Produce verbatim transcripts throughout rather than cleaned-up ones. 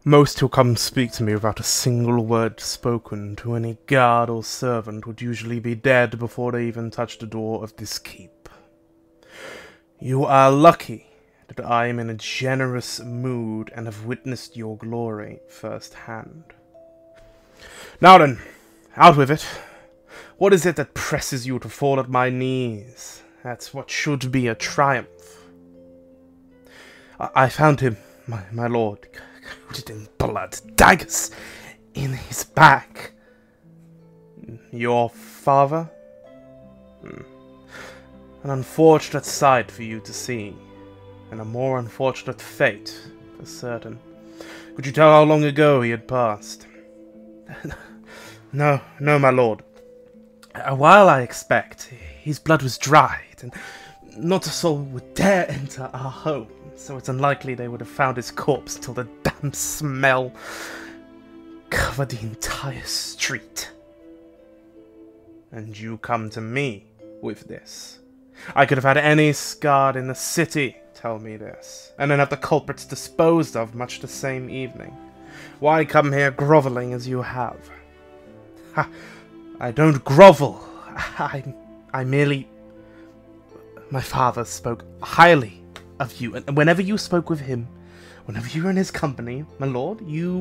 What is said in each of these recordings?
Most who come speak to me without a single word spoken to any guard or servant would usually be dead before they even touch the door of this keep. You are lucky that I am in a generous mood and have witnessed your glory firsthand. Now then, out with it. What is it that presses you to fall at my knees? That's what should be a triumph. I, I found him, my, my lord, coated in blood, daggers in his back. Your father? Hmm. An unfortunate sight for you to see, and a more unfortunate fate, for certain. Could you tell how long ago he had passed? No, no, my lord. A while, I expect. His blood was dried, and not a soul would dare enter our home, so it's unlikely they would have found his corpse till the damp smell covered the entire street. And you come to me with this. I could have had any guard in the city tell me this, and then have the culprits disposed of much the same evening. Why come here grovelling as you have? Ha! I don't grovel. I, I merely... My father spoke highly of you, and whenever you spoke with him, whenever you were in his company, my lord, you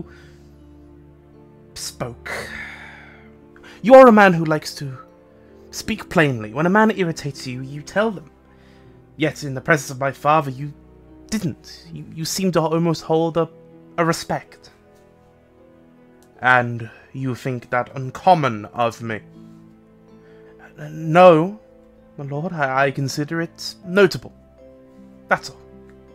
spoke. You are a man who likes to speak plainly. When a man irritates you, you tell them. Yet in the presence of my father, you didn't. You, you seemed to almost hold a, a respect. And you think that uncommon of me? No, my lord, I, I consider it notable. That's all.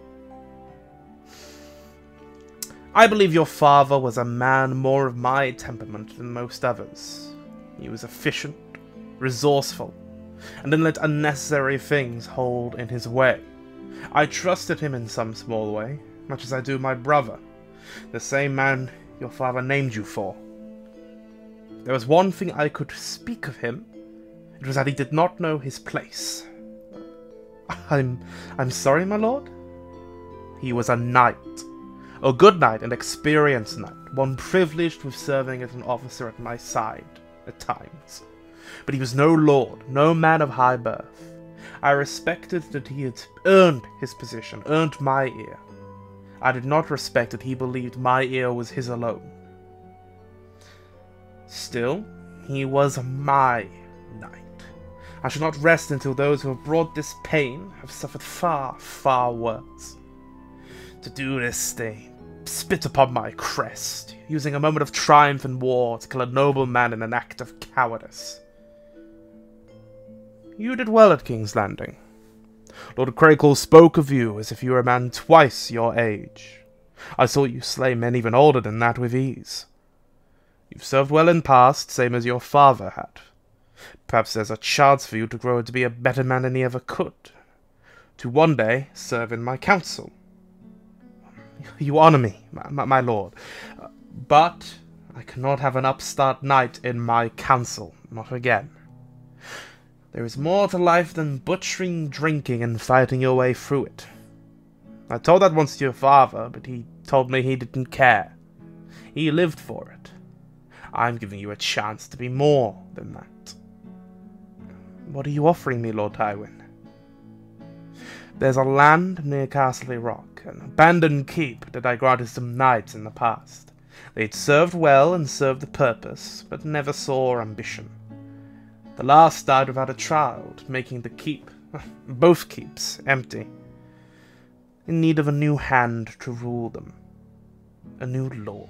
I believe your father was a man more of my temperament than most others. He was efficient, resourceful, and didn't let unnecessary things hold in his way. I trusted him in some small way, much as I do my brother, the same man your father named you for. There was one thing I could speak of him. It was that he did not know his place. I'm... I'm sorry, my lord? He was a knight. A good knight, an experienced knight, one privileged with serving as an officer at my side, at times. But he was no lord, no man of high birth. I respected that he had earned his position, earned my ear. I did not respect that he believed my ear was his alone. Still, he was my knight. I shall not rest until those who have brought this pain have suffered far, far worse. To do this, they spit upon my crest, using a moment of triumph and war to kill a noble man in an act of cowardice. You did well at King's Landing. Lord Kevan spoke of you as if you were a man twice your age. I saw you slay men even older than that with ease. You've served well in past, same as your father had. Perhaps there's a chance for you to grow to be a better man than he ever could. To one day serve in my council. You honour me, my, my, my lord. Uh, but I cannot have an upstart knight in my council. Not again. There is more to life than butchering, drinking, and fighting your way through it. I told that once to your father, but he told me he didn't care. He lived for it. I'm giving you a chance to be more than that. What are you offering me, Lord Tywin? There's a land near Castle Rock, an abandoned keep that I granted some knights in the past. They'd served well and served the purpose, but never saw ambition. The last died without a child, making the keep, both keeps, empty. In need of a new hand to rule them. A new lord.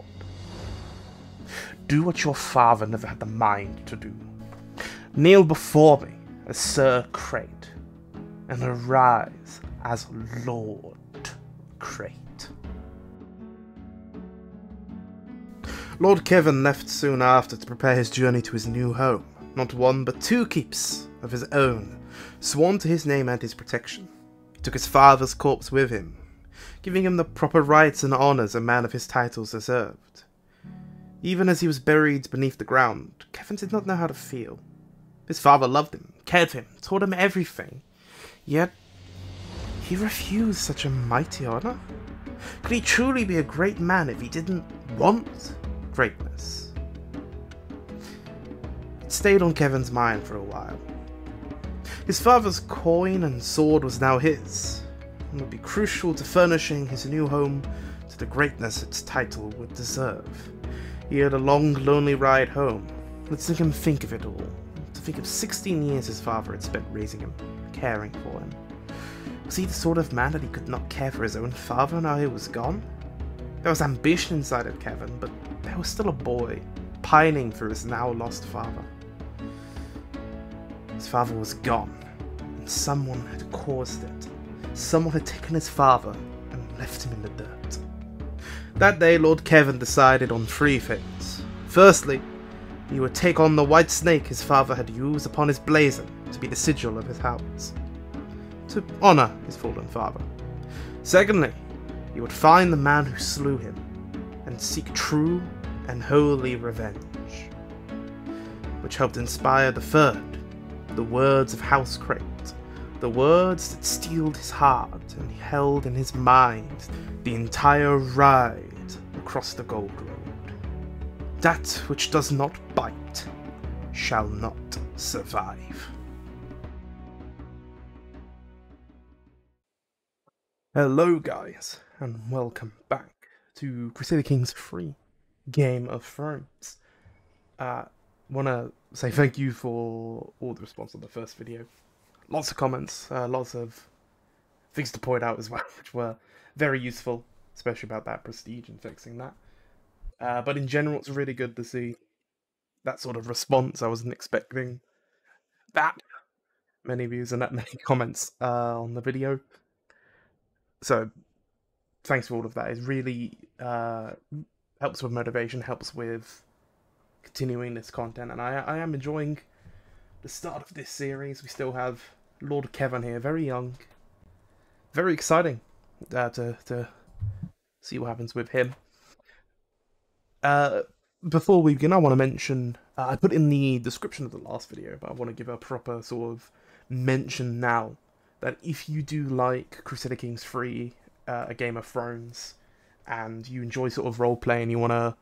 Do what your father never had the mind to do. Kneel before me as Sir Craite, and arise as Lord Craite. Lord Kevan left soon after to prepare his journey to his new home. Not one, but two keeps of his own, sworn to his name and his protection. He took his father's corpse with him, giving him the proper rights and honours a man of his titles deserved. Even as he was buried beneath the ground, Kevan did not know how to feel. His father loved him, cared for him, taught him everything. Yet, he refused such a mighty honour. Could he truly be a great man if he didn't want greatness? It stayed on Kevan's mind for a while. His father's coin and sword was now his, and would be crucial to furnishing his new home to the greatness its title would deserve. He had a long, lonely ride home. Let's make him think of it all. To think of sixteen years his father had spent raising him, caring for him. Was he the sort of man that he could not care for his own father now he was gone? There was ambition inside of Kevan, but there was still a boy, pining for his now lost father. His father was gone, and someone had caused it. Someone had taken his father and left him in the dirt. That day, Lord Kevan decided on three things. Firstly, he would take on the white snake his father had used upon his blazon to be the sigil of his house, to honour his fallen father. Secondly, he would find the man who slew him and seek true and holy revenge, which helped inspire the third, the words of House Craite, the words that steeled his heart and held in his mind the entire ride across the Gold Road. That which does not bite shall not survive. Hello guys, and welcome back to Crusader Kings three, Game of Thrones. Uh, wanna say thank you for all the response on the first video. Lots of comments, uh, lots of things to point out as well, which were very useful, especially about that Prestige and fixing that. Uh, but in general, it's really good to see that sort of response. I wasn't expecting that many views and that many comments uh, on the video. So thanks for all of that. It really uh, helps with motivation, helps with continuing this content, and I, I am enjoying the start of this series. We still have Lord Kevan here, very young, very exciting uh, to to see what happens with him. Uh, before we begin, I want to mention uh, I put in the description of the last video, but I want to give a proper sort of mention now that if you do like Crusader Kings three, uh, a Game of Thrones, and you enjoy sort of role playing, you want to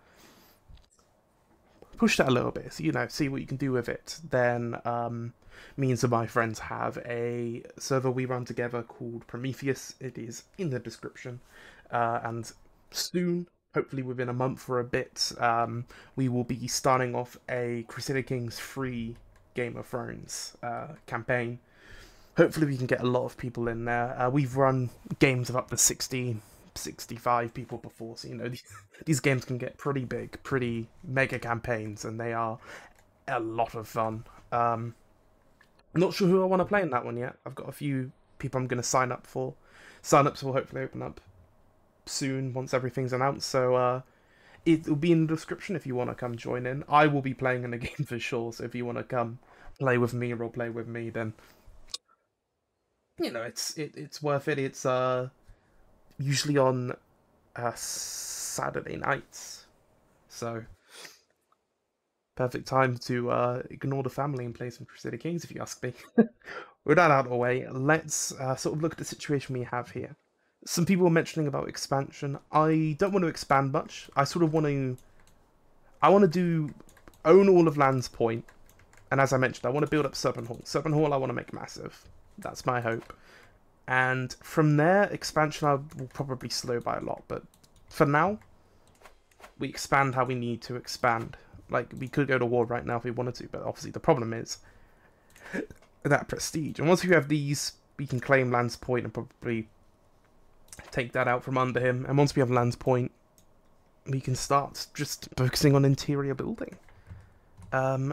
push that a little bit, so, you know, see what you can do with it, then um, me and some of my friends have a server we run together called Prometheus. It is in the description, uh, and soon, hopefully within a month or a bit, um, we will be starting off a Crusader Kings three Game of Thrones uh, campaign. Hopefully we can get a lot of people in there. Uh, we've run games of up to sixty, sixty-five people before, so you know, these, these games can get pretty big, pretty mega campaigns, and they are a lot of fun. Um, I'm not sure who I want to play in that one yet. I've got a few people I'm going to sign up for. Sign-ups will hopefully open up soon once everything's announced, so uh, it will be in the description if you want to come join in. I will be playing in the game for sure, so if you want to come play with me or play with me, then you know, it's it, it's worth it. It's uh usually on uh, Saturday nights, so perfect time to uh, ignore the family and play some Crusader Kings, if you ask me. With that out of the way, let's uh, sort of look at the situation we have here. Some people were mentioning about expansion. I don't want to expand much. I sort of want to... I want to do... own all of Lann's Point. And as I mentioned, I want to build up Serpent Hall. Serpent Hall I want to make massive. That's my hope. And from there, expansion I will probably slow by a lot. But for now, we expand how we need to expand. Like, we could go to war right now if we wanted to, but obviously the problem is that prestige. And once we have these, we can claim Lann's Point and probably take that out from under him. And once we have Lann's Point, we can start just focusing on interior building. Um,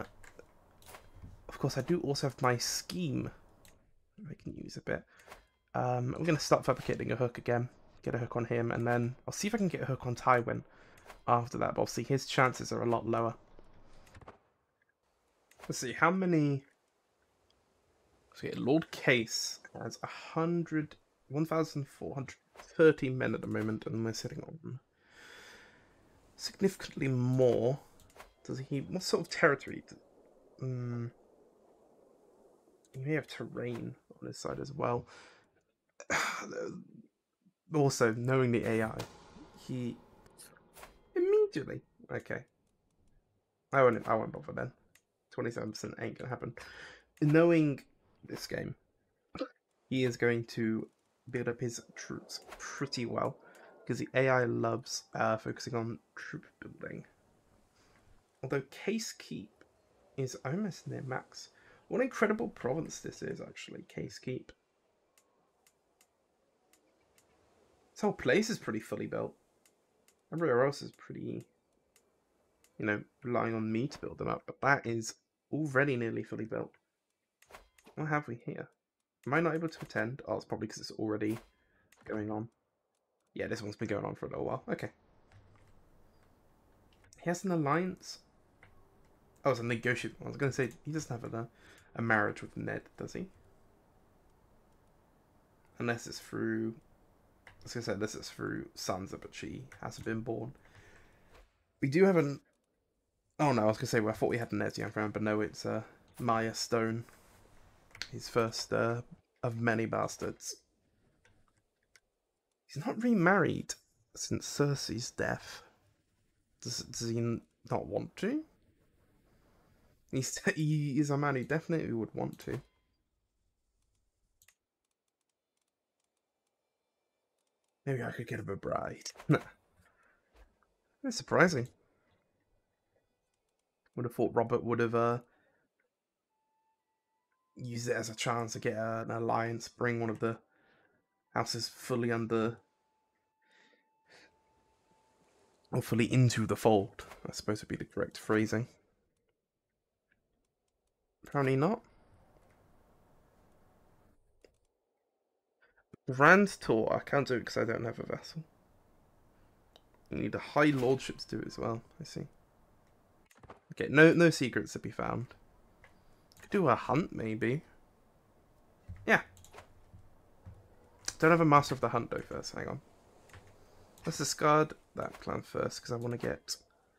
of course, I do also have my scheme I can use a bit. Um, I'm going to start fabricating a hook again, get a hook on him, and then I'll see if I can get a hook on Tywin after that, but obviously his chances are a lot lower. Let's see, how many... So yeah, Lord Case has one hundred, one thousand four hundred thirty men at the moment, and we're sitting on significantly more. Does he... What sort of territory? Um, he may have terrain on his side as well. Also, knowing the A I, he immediately okay. I won't. I won't bother then. Twenty-seven percent ain't gonna happen. Knowing this game, he is going to build up his troops pretty well because the A I loves uh, focusing on troop building. Although Case Keep is almost near max. What an incredible province this is, actually, Case Keep. This whole place is pretty fully built. Everywhere else is pretty, you know, relying on me to build them up, but that is already nearly fully built. What have we here? Am I not able to attend? Oh, it's probably because it's already going on. Yeah, this one's been going on for a little while. Okay. He has an alliance. Oh, it's a negotiation. I was going to say, he doesn't have a, a marriage with Ned, does he? Unless it's through... I was going to say, unless it's through Sansa, but she hasn't been born. We do have an... Oh no, I was going to say, well, I thought we had an Ned young friend, but no, it's uh, Maya Stone. His first uh, of many bastards. He's not remarried since Cersei's death. Does, does he not want to? He's, he is a man who definitely would want to. Maybe I could get him a bride. That's surprising. Would have thought Robert would have uh, used it as a chance to get uh, an alliance, bring one of the houses fully under... or fully into the fold, I suppose would be the correct phrasing. Apparently not. Grand Tour, I can't do it because I don't have a vessel. You need a high lordship to do it as well, I see. Okay, no no secrets to be found. Could do a hunt, maybe. Yeah. Don't have a master of the hunt, though, first. Hang on. Let's discard that plan first, because I want to get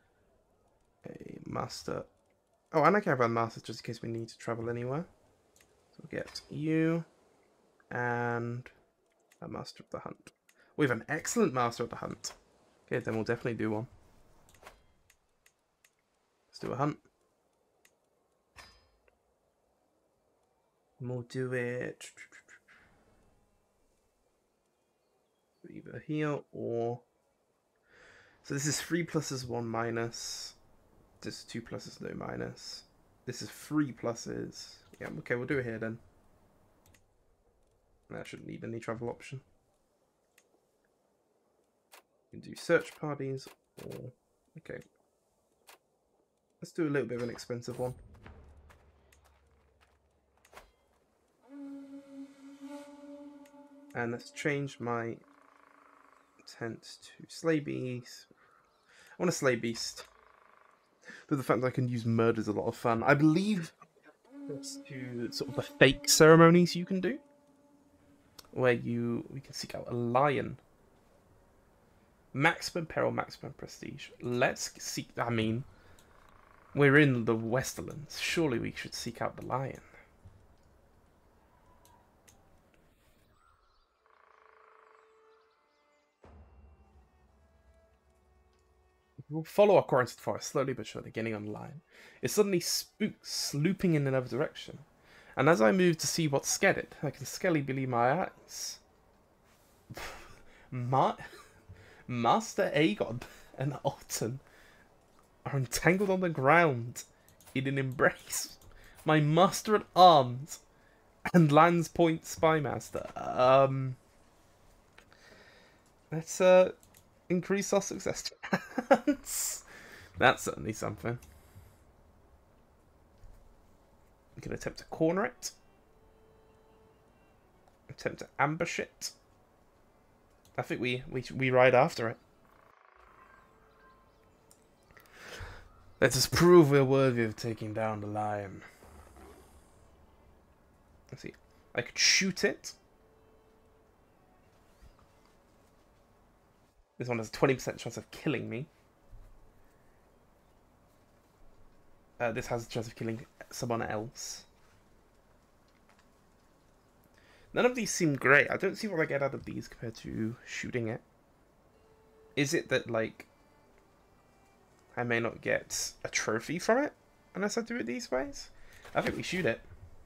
a master. Oh, and I can have a master just in case we need to travel anywhere. So we'll get you and a master of the hunt. We have an excellent master of the hunt. Okay, then we'll definitely do one. Let's do a hunt. And we'll do it either here or... So this is three pluses, one minus. This is two pluses, no minus. This is three pluses. Yeah, okay, we'll do it here then. I shouldn't need any travel option. You can do search parties or... Okay. Let's do a little bit of an expensive one. And let's change my tent to Slay Beast. I want a Slay Beast. But the fact that I can use murder is a lot of fun. I believe there's two sort of the fake ceremonies you can do. Where you we can seek out a lion. Maximum peril, maximum prestige. Let's seek... I mean, we're in the Westerlands. Surely we should seek out the lion. We'll follow our course to the forest, slowly but surely, getting on the line. It suddenly spooks, looping in another direction. And as I move to see what scared it, I can scarcely believe my eyes. Ma Master Aegon and Alton are entangled on the ground in an embrace. My master at arms and Lann's Point Spymaster. Um, let's uh, increase our success chance. That's certainly something. We can attempt to corner it. Attempt to ambush it. I think we, we, we ride after it. Let us prove we're worthy of taking down the lion. Let's see. I could shoot it. This one has a twenty percent chance of killing me. Uh, this has a chance of killing someone else. None of these seem great. I don't see what I get out of these compared to shooting it. Is it that, like, I may not get a trophy from it unless I do it these ways? I think we shoot it.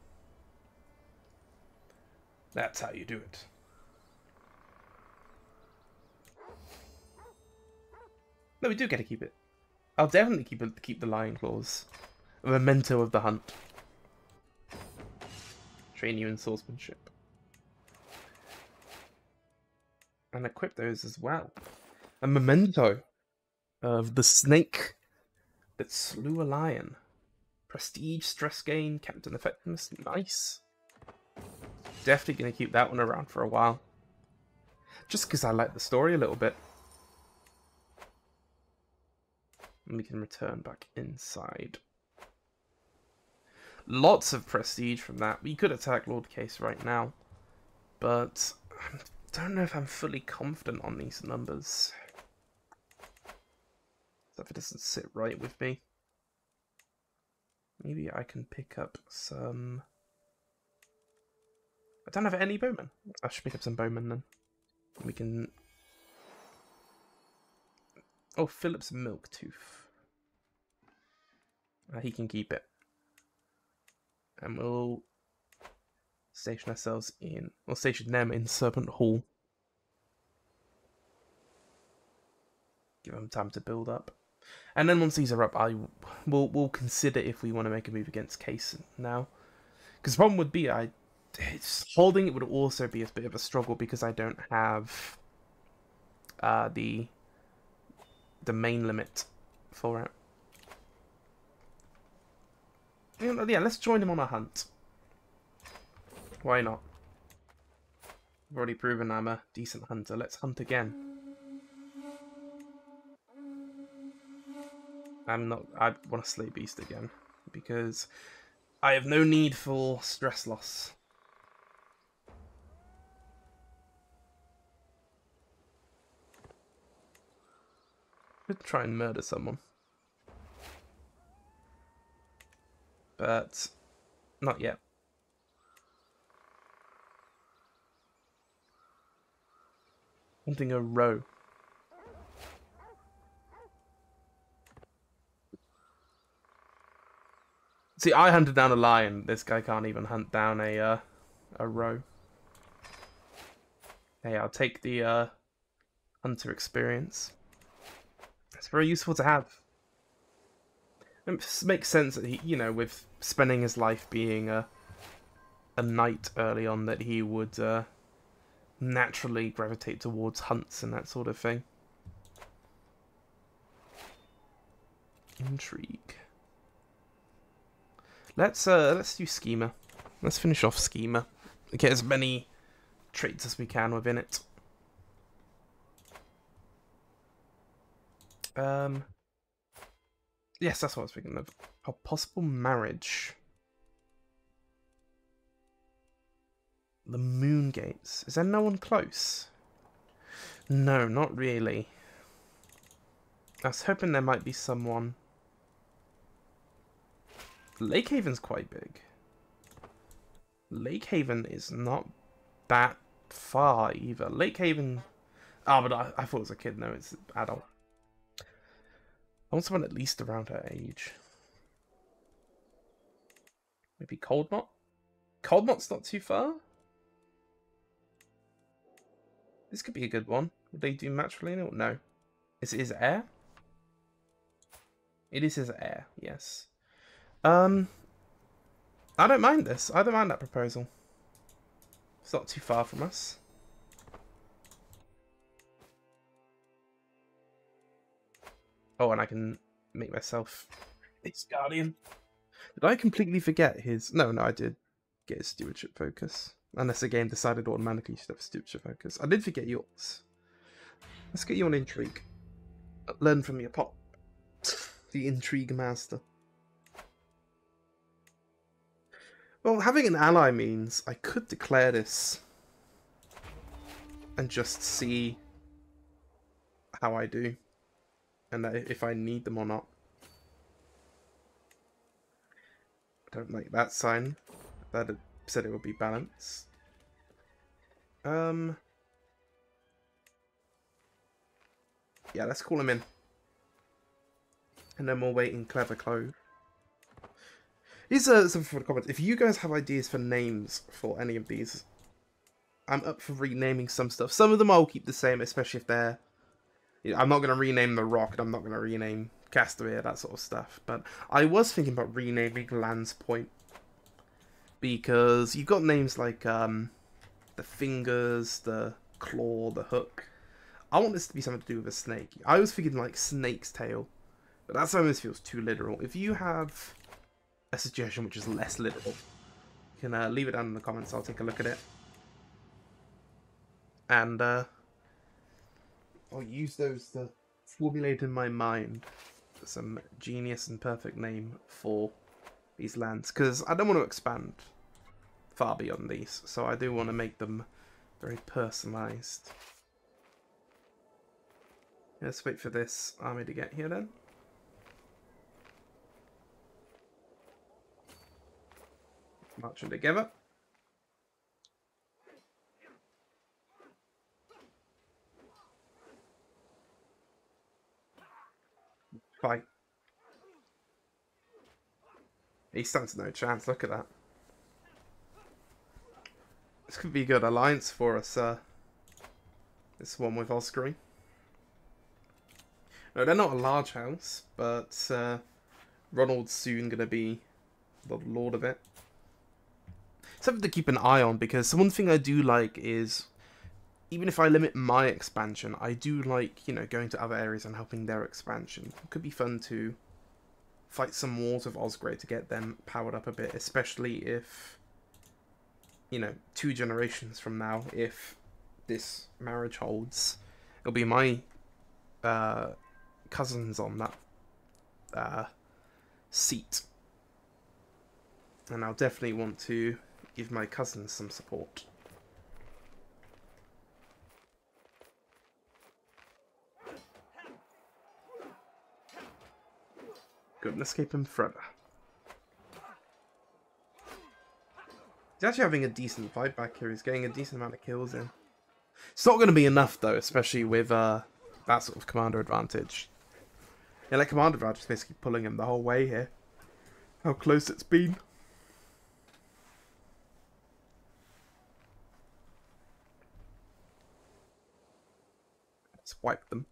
That's how you do it. No, we do get to keep it. I'll definitely keep it, keep the lion claws. A memento of the hunt. Train you in swordsmanship. And equip those as well. A memento of the snake that slew a lion. Prestige, stress gain, captain effectiveness. Nice. Definitely going to keep that one around for a while. Just because I like the story a little bit. And we can return back inside. Lots of prestige from that. We could attack Lord Case right now. But I don't know if I'm fully confident on these numbers. Stuff it doesn't sit right with me. Maybe I can pick up some... I don't have any bowmen. I should pick up some bowmen then. We can... Oh, Philip's milk tooth. Uh, he can keep it. And we'll station ourselves in... We'll station them in Serpent Hall. Give them time to build up. And then once these are up, I will we'll consider if we want to make a move against Case now. Because the problem would be, I it's, holding it would also be a bit of a struggle because I don't have uh, the the main limit for it. Yeah, yeah, let's join him on a hunt. Why not? I've already proven I'm a decent hunter. Let's hunt again. I'm not. I want to slay beast again because I have no need for stress loss. Could try and murder someone, but not yet. Hunting a roe. See, I hunted down a lion. This guy can't even hunt down a uh, a roe. Hey, I'll take the uh, hunter experience. It's very useful to have. It makes sense that he, you know, with spending his life being a a knight early on, that he would uh, naturally gravitate towards hunts and that sort of thing. Intrigue. Let's uh let's do schema. Let's finish off schema. Get as many traits as we can within it. Um Yes, that's what I was thinking of. A possible marriage. The Moon Gates. Is there no one close? No, not really. I was hoping there might be someone. Lake Haven's quite big. Lake Haven is not that far either. Lake Haven... Ah, oh, but I, I thought it was a kid. No, it's adult. I want someone at least around her age. Maybe Coldmont? Coldmont's not too far? This could be a good one. Would they do matrilineal? No. Is it his heir? It is his heir, yes. Um, I don't mind this. I don't mind that proposal. It's not too far from us. Oh, and I can make myself its guardian. Did I completely forget his... No, no, I did get his stewardship focus. Unless the game decided automatically you should have stewardship focus. I did forget yours. Let's get you on intrigue. Learn from your pop. The intrigue master. Well, having an ally means I could declare this and just see how I do and if I need them or not. I don't like that sign. That said it would be balanced. Um. Yeah, let's call him in. And then we'll wait in Clever Clove. Here's uh, something for the comments. If you guys have ideas for names for any of these, I'm up for renaming some stuff. Some of them I'll keep the same, especially if they're... You know, I'm not going to rename the Rock, and I'm not going to rename Castamere, that sort of stuff. But I was thinking about renaming Lann's Point. Because you've got names like um, the Fingers, the Claw, the Hook. I want this to be something to do with a snake. I was thinking like Snake's Tail. But that almost feels too literal. If you have a suggestion which is less literal, you can uh, leave it down in the comments. I'll take a look at it. And uh, I'll use those to formulate in my mind some genius and perfect name for these lands. Because I don't want to expand far beyond these. So I do want to make them very personalised. Let's wait for this army to get here then. Marching together. Fight. He stands no chance, look at that. This could be a good alliance for us, uh, this one with Oscary. No, they're not a large house, but uh, Ronald's soon going to be the lord of it. Something to keep an eye on, because one thing I do like is, even if I limit my expansion, I do like, you know, going to other areas and helping their expansion. It could be fun to fight some wars with Osgray to get them powered up a bit, especially if, you know, two generations from now, if this marriage holds, it'll be my uh, cousins on that uh, seat. And I'll definitely want to give my cousins some support. Good, let's keep him forever. He's actually having a decent fight back here. He's getting a decent amount of kills in. It's not going to be enough, though, especially with uh, that sort of commander advantage. Yeah, that commander advantage is basically pulling him the whole way here. How close it's been. Let's wipe them.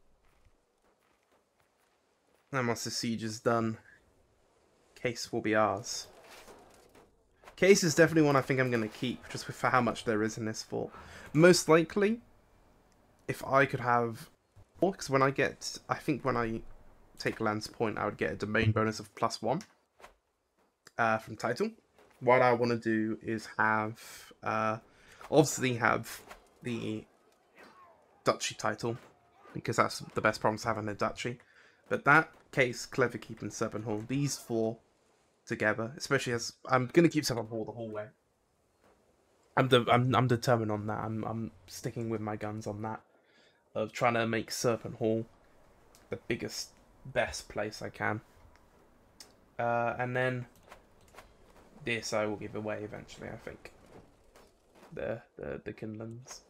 And once the siege is done, Case will be ours. Case is definitely one I think I'm going to keep, just for how much there is in this fort. Most likely, if I could have... Because when I get... I think when I take Lann's Point, I would get a domain bonus of plus one uh, from title. What I want to do is have... Uh, obviously have the duchy title, because that's the best promise to have in a duchy. But that, Case, Clever Keep, and Serpent Hall, these four together, especially as I'm going to keep Serpent Hall the whole way. I'm, de I'm I'm determined on that. I'm I'm sticking with my guns on that, of trying to make Serpent Hall the biggest, best place I can. Uh, and then this I will give away eventually, I think. The the the Kindlands.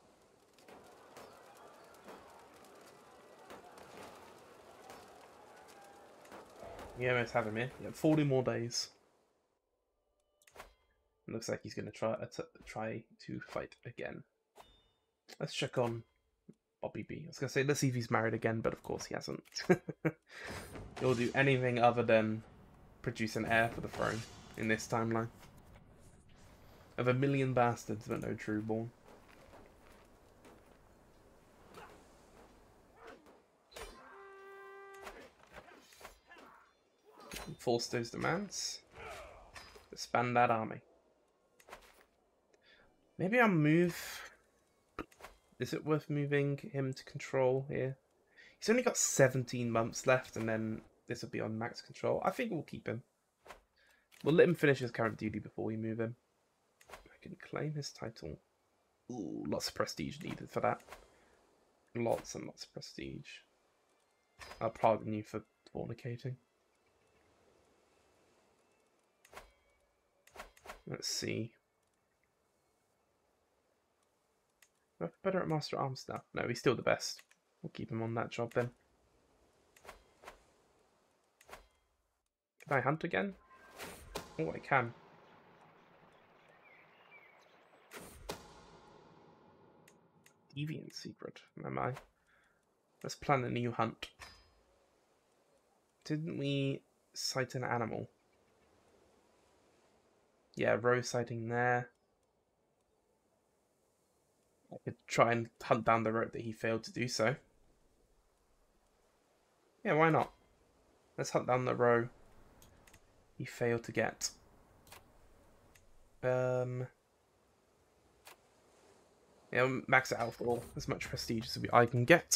You almost have him here. Yeah, forty more days. It looks like he's going to try uh, try to fight again. Let's check on Bobby B. I was going to say, let's see if he's married again, but of course he hasn't. He'll do anything other than produce an heir for the throne in this timeline. Of a million bastards, but no trueborn. Force those demands. Expand that army. Maybe I'll move... Is it worth moving him to control here? He's only got seventeen months left, and then this will be on max control. I think we'll keep him. We'll let him finish his current duty before we move him. I can claim his title. Ooh, lots of prestige needed for that. Lots and lots of prestige. I'll pardon you for fornicating. Let's see. We're better at Master at Arms now. No, he's still the best. We'll keep him on that job then. Can I hunt again? Oh, I can. Deviant secret. Am I? Let's plan a new hunt. Didn't we sight an animal? Yeah, roe sighting there. I could try and hunt down the road that he failed to do so. Yeah, why not? Let's hunt down the row he failed to get. Um, yeah, max it out for as much prestige as I can get.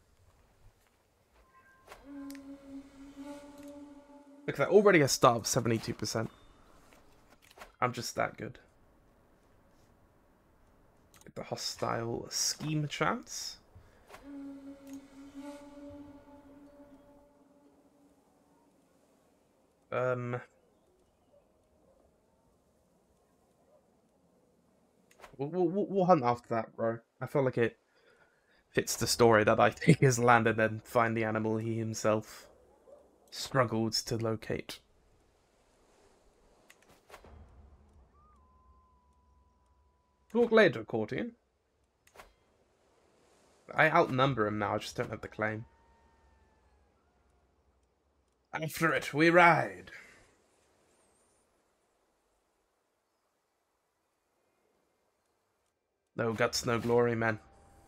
Look at that, already a start of seventy-two percent. I'm just that good. Get the hostile scheme chance. Um, we'll, we'll, we'll hunt after that, bro. I feel like it fits the story that I think is Lann and then find the animal he himself struggled to locate. Talk later, Courtian. I outnumber him now, I just don't have the claim. After it, we ride. No guts, no glory, man.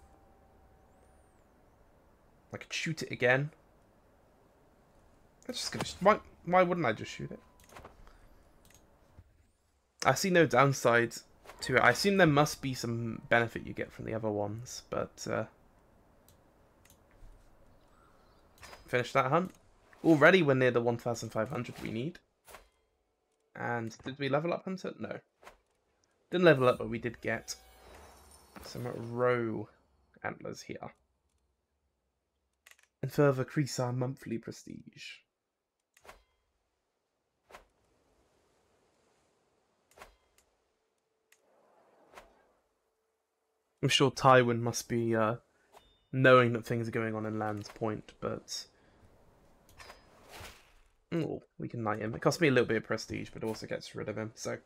I could shoot it again. I'm just gonna. Why? Why wouldn't I just shoot it? I see no downside to it. I assume there must be some benefit you get from the other ones, but uh, finish that hunt. Already, we're near the one thousand five hundred we need. And did we level up Hunter? No. Didn't level up, but we did get some roe antlers here. And further increase our monthly prestige. I'm sure Tywin must be uh, knowing that things are going on in Lann's Point, but... Oh, we can knight him. It costs me a little bit of prestige, but it also gets rid of him, so...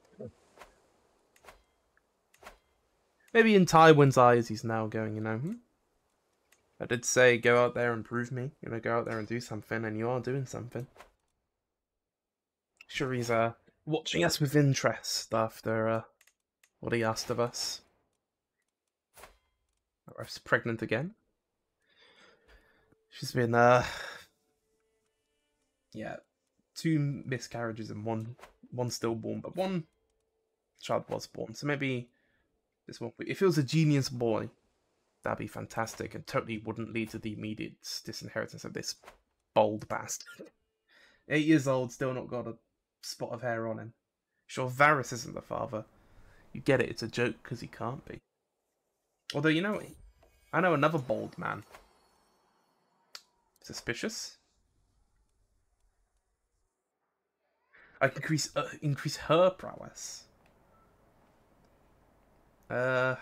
Maybe in Tywin's eyes he's now going, you know, hmm? I did say go out there and prove me. You know, go out there and do something, and you are doing something. Sure he's uh, watching us with interest after uh, what he asked of us. My wife's pregnant again. She's been, uh... yeah, two miscarriages and one one stillborn, but one child was born. So maybe this one, if it was a genius boy, that'd be fantastic and totally wouldn't lead to the immediate disinheritance of this bold bastard. Eight years old, still not got a spot of hair on him. Sure, Varys isn't the father. You get it, it's a joke because he can't be. Although, you know, I know another bold man. Suspicious? I can increase, uh, increase her prowess. Uh...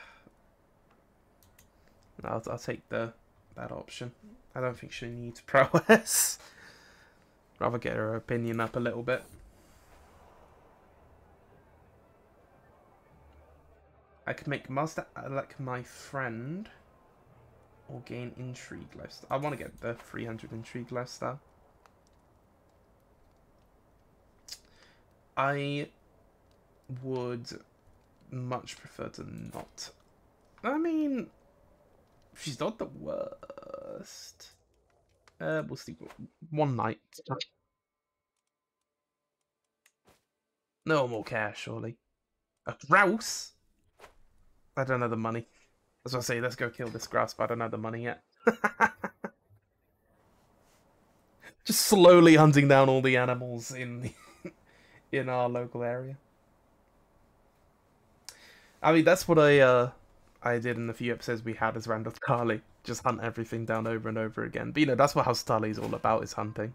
I'll, I'll take the that option. I don't think she needs prowess. Rather get her opinion up a little bit. I could make Mazda like my friend, or gain intrigue lifestyle. I want to get the three hundred intrigue lifestyle. I would much prefer to not. I mean. She's not the worst. Uh, we'll see. One night. No more cash, surely. A grouse? I don't have the money. As I say, let's go kill this grouse, but I don't have the money yet. Just slowly hunting down all the animals in the, in our local area. I mean, that's what I uh. I did in the few episodes we had as Randall Tarley. Just hunt everything down over and over again. But you know, that's what House Tarley's all about, is hunting.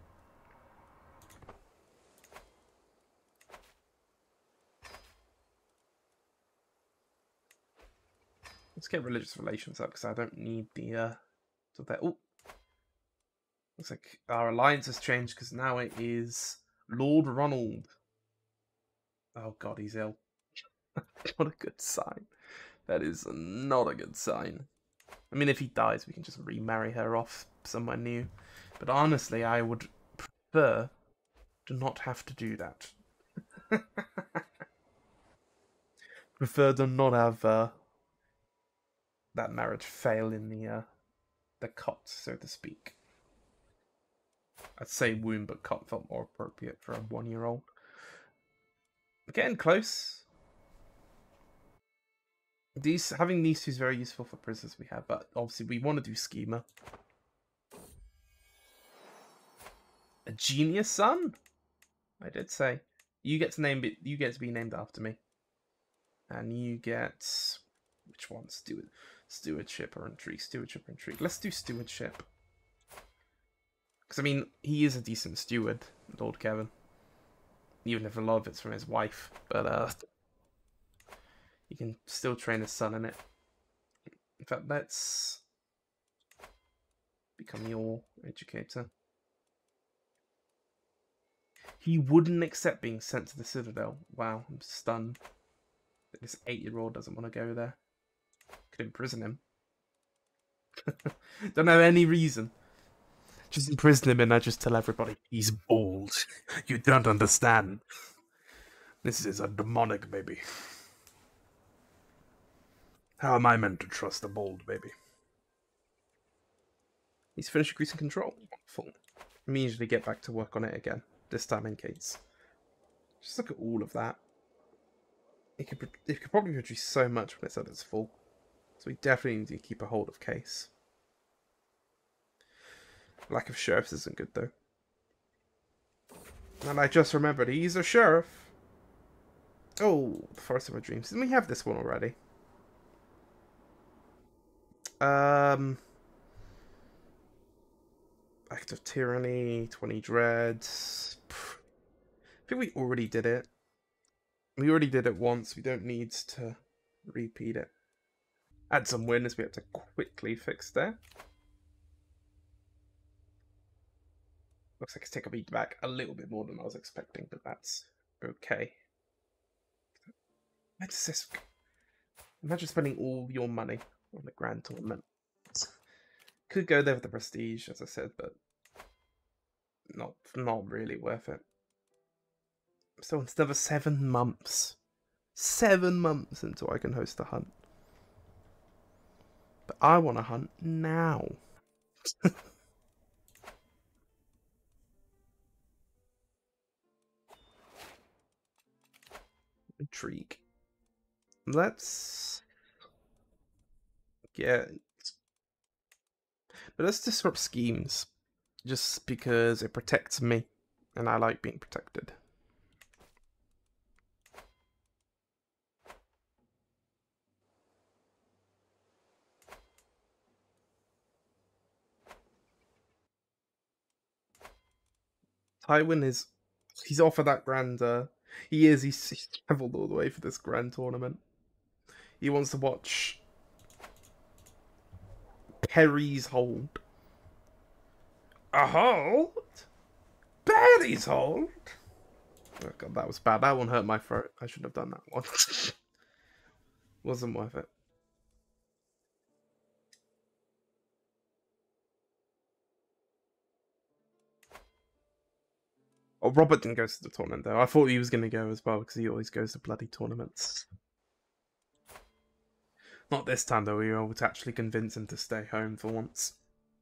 Let's get religious relations up, because I don't need the, uh... So that... Oh! Looks like our alliance has changed, because now it is Lord Ronald. Oh god, he's ill. Not a good sign. That is not a good sign. I mean, if he dies, we can just remarry her off somewhere new. But honestly, I would prefer to not have to do that. Prefer to not have uh, that marriage fail in the uh, the cot, so to speak. I'd say womb, but cot felt more appropriate for a one-year-old. We're getting close. These having these two is very useful for prisoners we have, but obviously we want to do schema. A genius son? I did say you get to name it. You get to be named after me, and you get which one? Steward, stewardship or intrigue? Stewardship or intrigue? Let's do stewardship, because I mean he is a decent steward, Lord Kevan. Even if a lot of it's from his wife, but uh, you can still train his son in it. In fact, let's become your educator. He wouldn't accept being sent to the Citadel. Wow, I'm stunned. This eight-year-old doesn't want to go there. Could imprison him. Don't have any reason. Just imprison him and I just tell everybody, he's bald. You don't understand. This is a demonic baby. How am I meant to trust a bald baby? He's finished increasing control. Wonderful. Immediately get back to work on it again. This time in case. Just look at all of that. It could, it could probably produce so much when it's at its full. So we definitely need to keep a hold of case. Lack of sheriffs isn't good though. And I just remembered he's a sheriff. Oh, the Forest of My Dreams. Didn't we have this one already? Um, Act of Tyranny, twenty Dreads. I think we already did it. We already did it once. We don't need to repeat it. Add some winners we have to quickly fix there. Looks like it's taken me back a little bit more than I was expecting, but that's okay. Imagine spending all your money on the grand tournament. Could go there with the prestige, as I said, but not not really worth it. So it's another seven months. Seven months until I can host a hunt. But I want to hunt now. Intrigue. Let's get... But let's disrupt schemes. Just because it protects me. And I like being protected. Tywin is... He's off of that grand... Uh, he is. He's, he's travelled all the way for this grand tournament. He wants to watch... Perry's Hold. A hold? Perry's Hold? Oh god, that was bad. That one hurt my throat. I shouldn't have done that one. Wasn't worth it. Oh, Robert didn't go to the tournament though. I thought he was going to go as well because he always goes to bloody tournaments. Not this time though, we were able to actually convince him to stay home for once.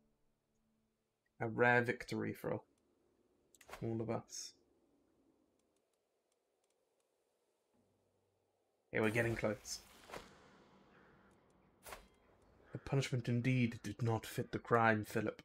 A rare victory for all of us. Yeah, we're getting close. The punishment indeed did not fit the crime, Philip.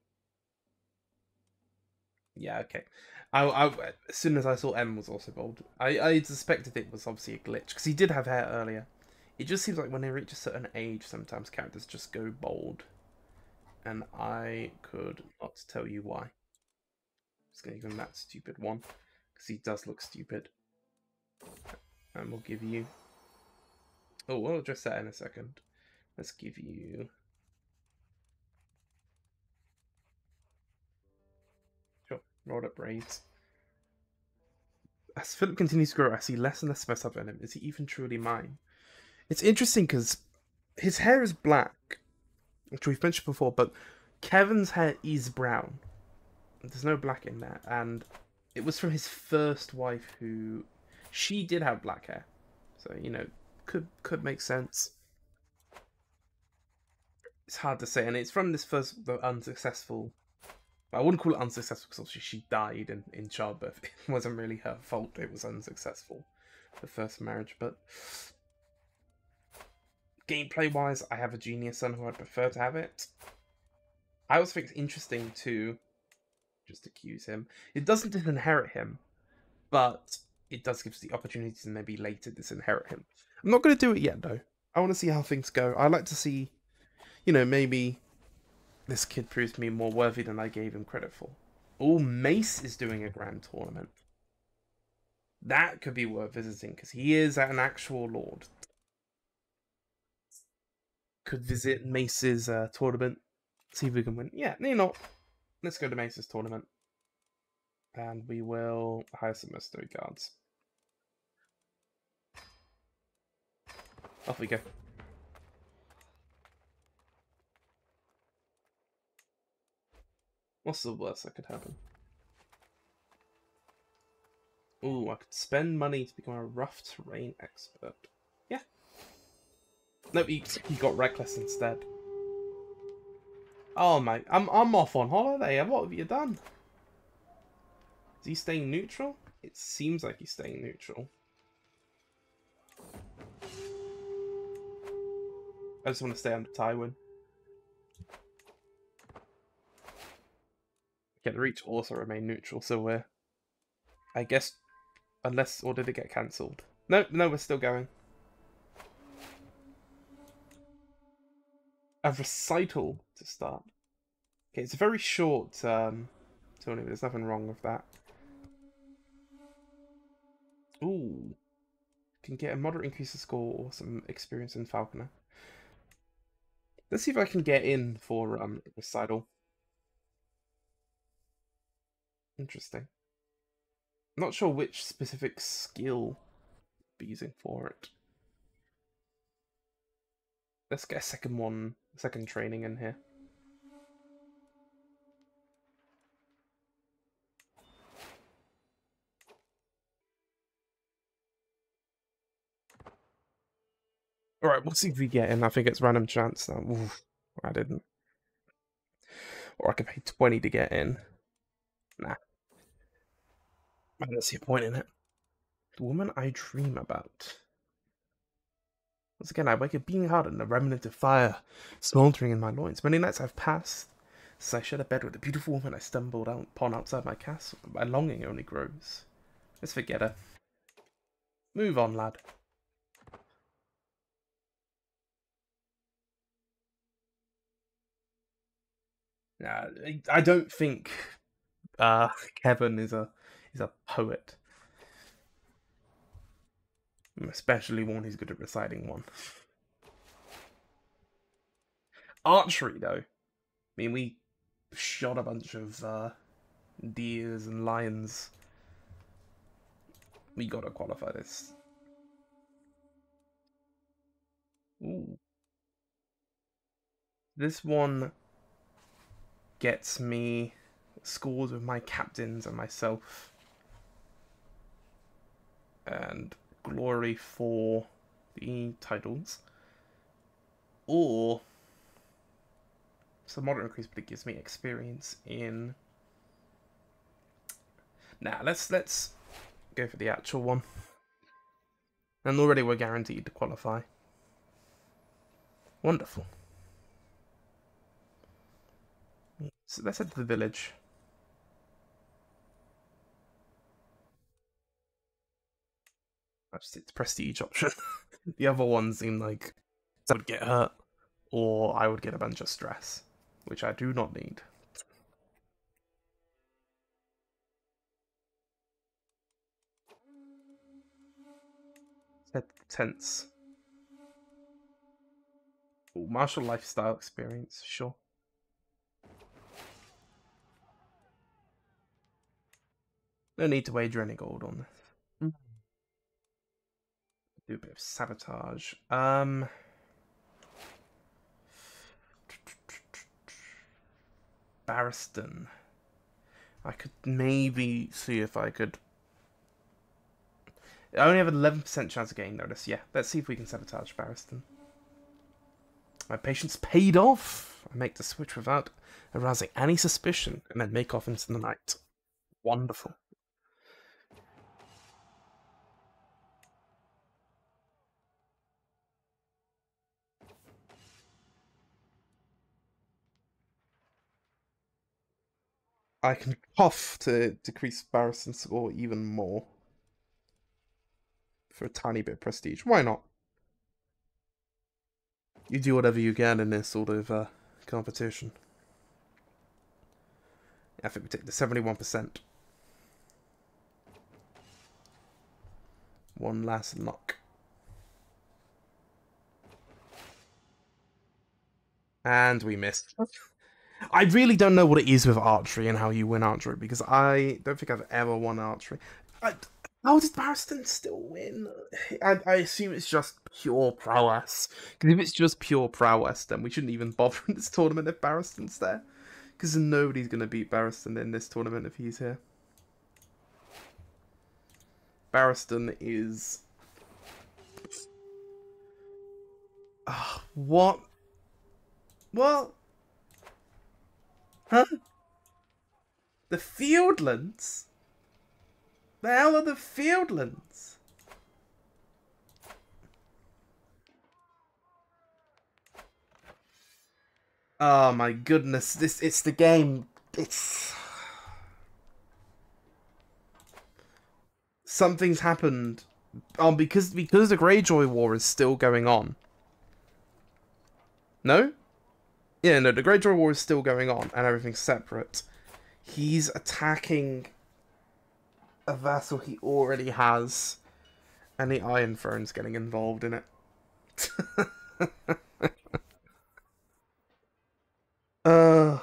Yeah, okay. I, I, as soon as I saw M was also bold, I, I suspected it was obviously a glitch, because he did have hair earlier. It just seems like when they reach a certain age, sometimes characters just go bold. And I could not tell you why. I'm just going to give him that stupid one, because he does look stupid. And we'll give you... Oh, we'll address that in a second. Let's give you... Sure, rolled up braids. As Philip continues to grow, I see less and less of myself in him. Is he even truly mine? It's interesting because his hair is black, which we've mentioned before, but Kevan's hair is brown. There's no black in there, and it was from his first wife who... She did have black hair. So, you know, could could make sense. It's hard to say, and it's from this first the unsuccessful... I wouldn't call it unsuccessful because obviously she died in, in childbirth. It wasn't really her fault, it was unsuccessful. The first marriage, but... Gameplay-wise, I have a genius son who I'd prefer to have it. I also think it's interesting to just accuse him. It doesn't disinherit him, but it does give us the opportunity to maybe later disinherit him. I'm not going to do it yet, though. I want to see how things go. I like to see, you know, maybe this kid proves to me more worthy than I gave him credit for. Oh, Mace is doing a grand tournament. That could be worth visiting, because he is an actual lord. Could visit Mace's uh, tournament, see if we can win. Yeah, you know, let's go to Mace's tournament. And we will hire some mystery guards. Off we go. What's the worst that could happen? Ooh, I could spend money to become a rough terrain expert. Yeah. No, he, he got reckless instead. Oh mate, I'm I'm off on holiday. What have you done? Is he staying neutral? It seems like he's staying neutral. I just want to stay under Tywin. Okay, the Reach also remain neutral, so we're... I guess... Unless... Or did it get cancelled? No, no, we're still going. A recital to start. Okay, it's a very short um, tournament. There's nothing wrong with that. Ooh. Can get a moderate increase in score or some experience in Falconer. Let's see if I can get in for um, recital. Interesting. Not sure which specific skill I'll be using for it. Let's get a second one, second training in here. Alright, we'll see if we get in. I think it's random chance now. Oof, I didn't. Or I could pay twenty to get in. Nah. I don't see a point in it. The woman I dream about. Once again, I wake up beating hard and a remnant of fire smouldering in my loins. Many nights I've passed since I shared a bed with the beautiful woman I stumbled out upon outside my castle. My longing only grows. Let's forget her. Move on, lad. Nah, I don't think uh, Kevan is a is a poet. Especially one who's good at reciting one. Archery, though. I mean, we shot a bunch of uh, deers and lions. We gotta qualify this. Ooh. This one gets me scores with my captains and myself. And glory for the titles. Or some moderate increase, but it gives me experience in... Nah, let's let's go for the actual one. And already we're guaranteed to qualify. Wonderful. So let's head to the village. I just hit the prestige option. The other ones seem like I would get hurt, or I would get a bunch of stress, which I do not need. Set the tents. Ooh, martial lifestyle experience, sure. No need to wager any gold on this. Do a bit of sabotage. Um, Barristan. I could maybe see if I could. I only have an eleven percent chance of getting notice. Yeah, let's see if we can sabotage Barristan. My patience paid off. I make the switch without arousing any suspicion, and then make off into the night. Wonderful. I can cough to decrease Barristan's score even more. For a tiny bit of prestige. Why not? You do whatever you can in this sort of uh, competition. I think we take the seventy-one percent. One last knock. And we missed. I really don't know what it is with archery and how you win archery, because I don't think I've ever won archery. I, how did Barristan still win? I, I assume it's just pure prowess. Because if it's just pure prowess, then we shouldn't even bother in this tournament if Barristan's there. Because nobody's going to beat Barristan in this tournament if he's here. Barristan is... Uh, what? What? Huh? The Fieldlands? The hell are the Fieldlands? Oh my goodness, this it's the game. It's something's happened. Um because because the Greyjoy War is still going on. No? Yeah, no, the Greyjoy War is still going on and everything's separate. He's attacking a vassal he already has, and the Iron Throne's getting involved in it. uh,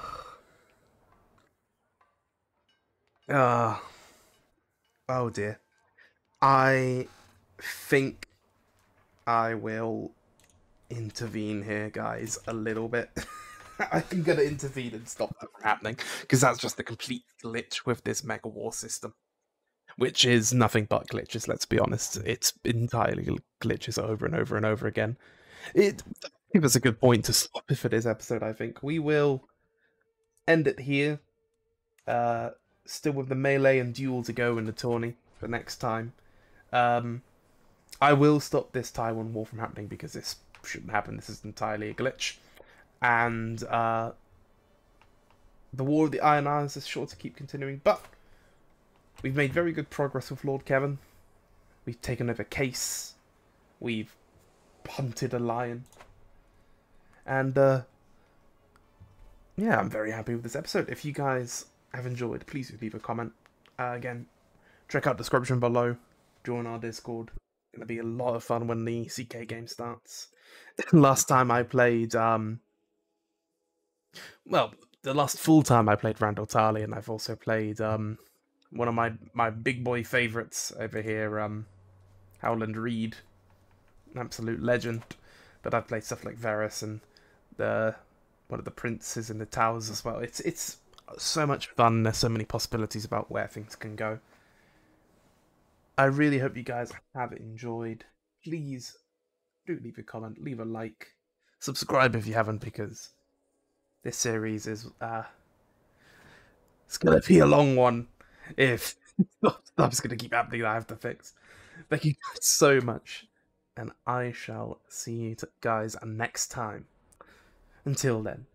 uh, oh dear. I think I will intervene here, guys, a little bit. I'm gonna intervene and stop that from happening, because that's just a complete glitch with this Mega War system. Which is nothing but glitches, let's be honest. It's entirely glitches over and over and over again. It gives us a good point to stop it for this episode, I think. We will end it here. Uh, still with the melee and duel to go in the tourney for next time. Um, I will stop this Tywin War from happening because this shouldn't happen. This is entirely a glitch. And uh, the War of the Iron Isles is sure to keep continuing, but we've made very good progress with Lord Kevan. We've taken over Case. We've hunted a lion. And, uh, yeah, I'm very happy with this episode. If you guys have enjoyed, please do leave a comment. Uh, again, check out the description below. Join our Discord. It's going to be a lot of fun when the C K game starts. Last time I played, um... well, the last full time I played Randall Tarley, and I've also played, um... one of my, my big boy favourites over here, um, Howland Reed, an absolute legend. But I've played stuff like Varys and the one of the princes in the towers as well. It's it's so much fun. There's so many possibilities about where things can go. I really hope you guys have enjoyed. Please do leave a comment, leave a like, subscribe if you haven't, because this series is uh, it's gonna be a long one. If stuff's gonna keep happening that I have to fix. Thank you guys so much, and I shall see you guys next time. Until then,